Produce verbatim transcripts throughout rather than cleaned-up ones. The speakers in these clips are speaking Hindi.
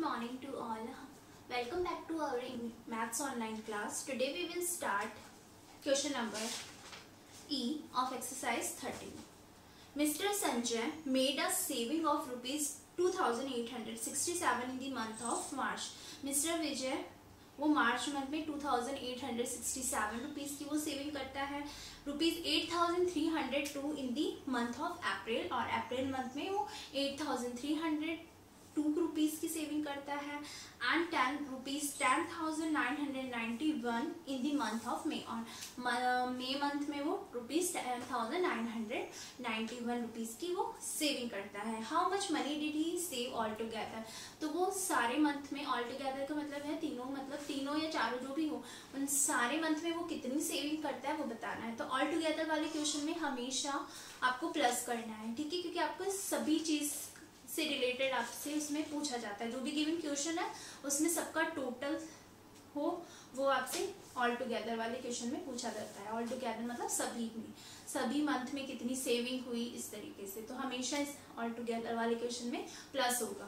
morning to all. Welcome back to our Maths Online class. Today we will start question number E of exercise thirteen. Mister Sanjay made a saving of rupees two thousand eight hundred sixty-seven in the month of March. Mister Vijay वो मार्च मंथ में two thousand eight hundred sixty seven rupees की वो सेविंग करता है. Rupees eight thousand three hundred two in the month of April, और अप्रैल मंथ में वो eight thousand three hundred two rupees की सेविंग करता है. And ten rupees ten thousand nine hundred ninety one in the month of May. और मे मंथ में वो rupees ten thousand nine hundred ninety one rupees की वो सेविंग करता है. How much money did he save all together. तो वो सारे मंथ में ऑल टुगेदर का मतलब है तीनों, मतलब तीनों या चारों जो भी हो, उन सारे मंथ में वो कितनी सेविंग करता है वो बताना है. तो ऑल टुगेदर वाले क्वेश्चन में हमेशा आपको प्लस करना है, ठीक है, क्योंकि आपको सभी चीज से रिलेटेड आपसे उसमें पूछा जाता है. जो भी गिवन क्वेश्चन है उसमें सबका टोटल हो वो आपसे ऑल टुगेदर वाले क्वेश्चन में पूछा जाता है. ऑल टुगेदर मतलब सभी में, सभी मंथ में कितनी सेविंग हुई, इस तरीके से. तो हमेशा इस ऑल टुगेदर वाले क्वेश्चन में प्लस होगा.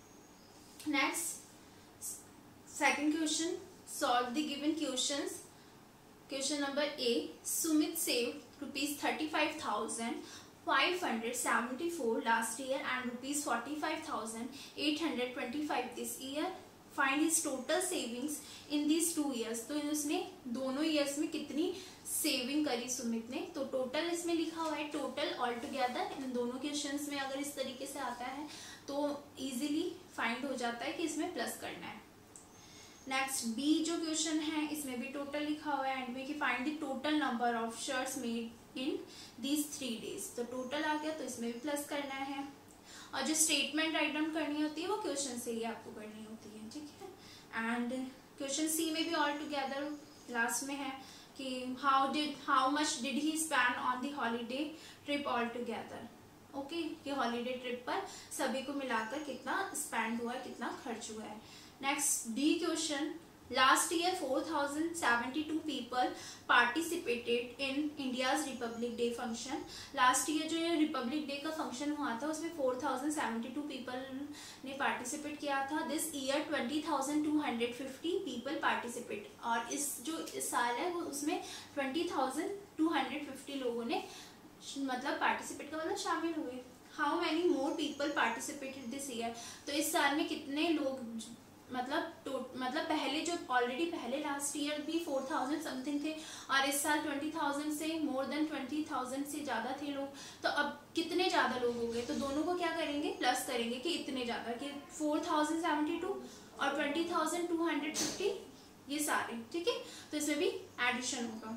Next second question, solve the given questions. Question number A, Sumit save rupees thirty five thousand five hundred seventy-four last year and rupees forty-five thousand eight hundred twenty-five this year. Find his total savings in these two years. तो उसने दोनों years में कितनी सेविंग करी सुमित ने. तो टोटल इसमें लिखा हुआ है, टोटल ऑल टुगेदर इन दोनों क्वेश्चंस में अगर इस तरीके से आता है तो इजीली फाइंड हो जाता है कि इसमें प्लस करना है. नेक्स्ट बी जो क्वेश्चन है इसमें भी टोटल लिखा हुआ है एंड में कि find the total number of shirts made in these three days. तो टोटल आ गया तो इसमें भी प्लस करना है. और जो स्टेटमेंट राइट डाउन करनी होती है वो क्वेश्चन से ही आपको करनी होती है, ठीक है. एंड क्वेश्चन सी में भी ऑल टुगेदर लास्ट में है कि how did how much did he spend on the holiday trip all together. Okay, कि हॉलीडे ट्रिप पर सभी को मिलाकर कितना स्पेंड हुआ है, कितना खर्च हुआ है. Next D question, last year four thousand seventy two people participated in India's republic day function. Last year जो ये रिपब्लिक डे का फंक्शन हुआ था उसमें four thousand seventy two people ने पार्टिसिपेट किया था. This year twenty thousand two hundred fifty people participate. और इस जो इस साल है वो उसमें twenty thousand two hundred fifty लोगों ने मतलब पार्टिसिपेट का मतलब शामिल हुए. How many more people participated this year. तो इस साल में कितने लोग मतलब तो मतलब पहले जो ऑलरेडी पहले लास्ट ईयर भी फोर थाउजेंड समथिंग थे और इस साल ट्वेंटी थाउजेंड से मोर देन ट्वेंटी थाउजेंड से ज्यादा थे लोग. तो अब कितने ज्यादा लोग हो गए, तो दोनों को क्या करेंगे, प्लस करेंगे कि इतने ज्यादा, कि फोर थाउजेंड सेवेंटी टू और twenty thousand two hundred fifty ये सारे, ठीक है. तो इसमें भी एडिशन होगा.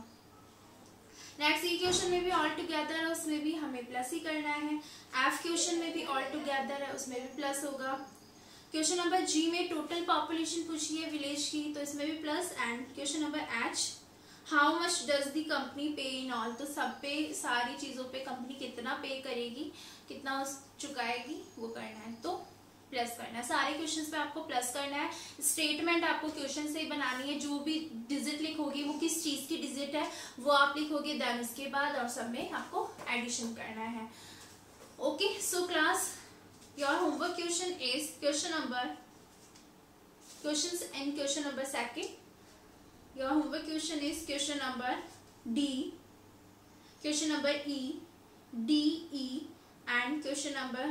नेक्स्ट ई क्वेश्चन में भी ऑल टुगेदर है, उसमें भी हमें प्लस ही करना है. एफ क्वेश्चन में भी ऑल टुगेदर है, उसमें भी प्लस होगा. क्वेश्चन नंबर जी में टोटल पॉपुलेशन पूछी है विलेज की, तो इसमें भी plus. And question number H, how much does the company pay in all. तो सब पे, सारी चीजों पे कंपनी कितना पे करेगी, कितना चुकाएगी वो करना है, तो प्लस करना है. सारे क्वेश्चंस पे आपको प्लस करना है. स्टेटमेंट आपको क्वेश्चन से ही बनानी है. जो भी डिजिट लिखोगे वो किस चीज की डिजिट है वो आप लिखोगे, देन उसके बाद और सब में आपको एडिशन करना है. Okay, so class, your homework question is question number questions and question number second. Your homework question is question number D, question number E, D, E and question number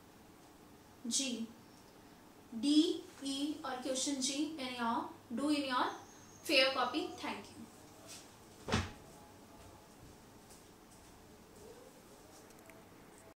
G. D, E और question G in your do in your fair copy. Thank you.